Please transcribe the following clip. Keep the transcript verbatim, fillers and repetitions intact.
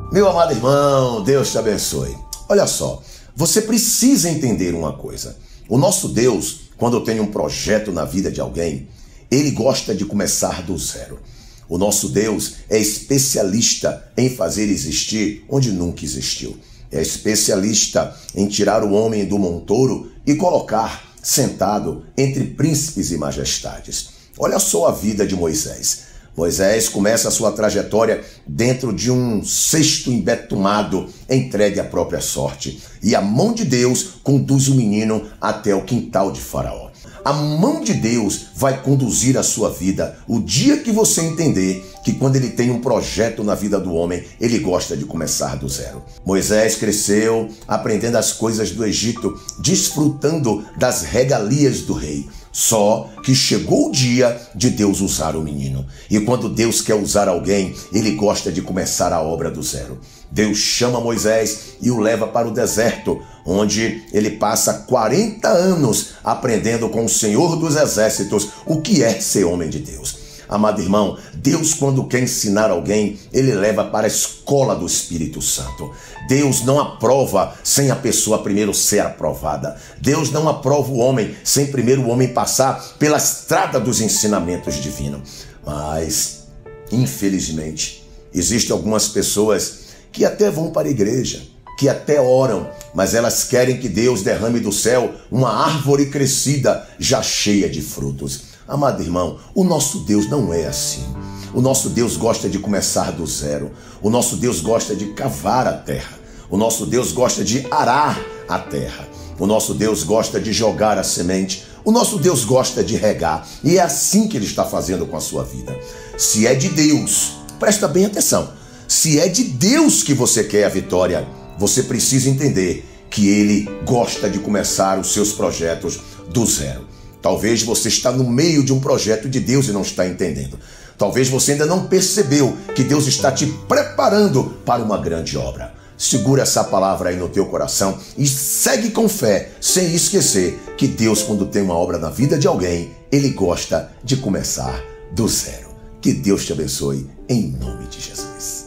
Meu amado irmão, Deus te abençoe. Olha só, você precisa entender uma coisa. O nosso Deus, quando tem um projeto na vida de alguém, ele gosta de começar do zero. O nosso Deus é especialista em fazer existir onde nunca existiu. É especialista em tirar o homem do montouro e colocar sentado entre príncipes e majestades. Olha só a vida de Moisés. Moisés começa a sua trajetória dentro de um cesto embetumado, entregue à própria sorte. E a mão de Deus conduz o menino até o quintal de Faraó. A mão de Deus vai conduzir a sua vida o dia que você entender que quando ele tem um projeto na vida do homem, ele gosta de começar do zero. Moisés cresceu aprendendo as coisas do Egito, desfrutando das regalias do rei. Só que chegou o dia de Deus usar o menino. E quando Deus quer usar alguém, ele gosta de começar a obra do zero. Deus chama Moisés e o leva para o deserto, onde ele passa quarenta anos aprendendo com o Senhor dos Exércitos o que é ser homem de Deus. Amado irmão, Deus, quando quer ensinar alguém, ele leva para a escola do Espírito Santo. Deus não aprova sem a pessoa primeiro ser aprovada. Deus não aprova o homem sem primeiro o homem passar pela estrada dos ensinamentos divinos. Mas, infelizmente, existem algumas pessoas que até vão para a igreja, que até oram, mas elas querem que Deus derrame do céu uma árvore crescida, já cheia de frutos. Amado irmão, o nosso Deus não é assim. O nosso Deus gosta de começar do zero. O nosso Deus gosta de cavar a terra. O nosso Deus gosta de arar a terra. O nosso Deus gosta de jogar a semente. O nosso Deus gosta de regar. E é assim que ele está fazendo com a sua vida. Se é de Deus, presta bem atenção. Se é de Deus que você quer a vitória, você precisa entender que ele gosta de começar os seus projetos do zero. Talvez você está no meio de um projeto de Deus e não está entendendo. Talvez você ainda não percebeu que Deus está te preparando para uma grande obra. Segura essa palavra aí no teu coração e segue com fé, sem esquecer que Deus, quando tem uma obra na vida de alguém, ele gosta de começar do zero. Que Deus te abençoe em nome de Jesus.